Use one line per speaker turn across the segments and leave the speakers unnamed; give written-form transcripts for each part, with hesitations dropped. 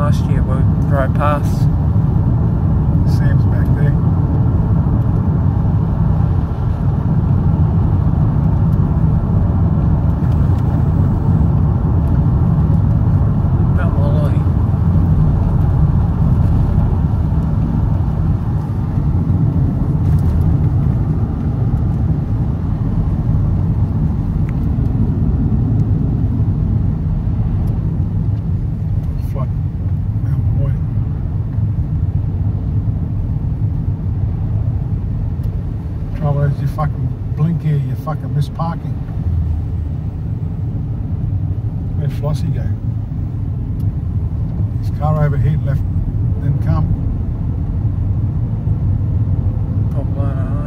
last year we drove past.
Sam's back there. As you fucking blink here, you fucking miss parking. Where'd Flossie go? His car overheated, left, didn't come.
Probably, I don't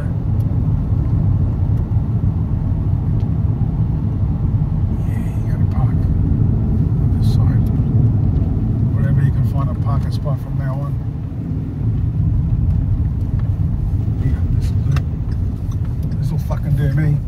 know.
Yeah, you gotta park on this side. Wherever you can find a parking spot from now on. Yeah, this will fucking do me.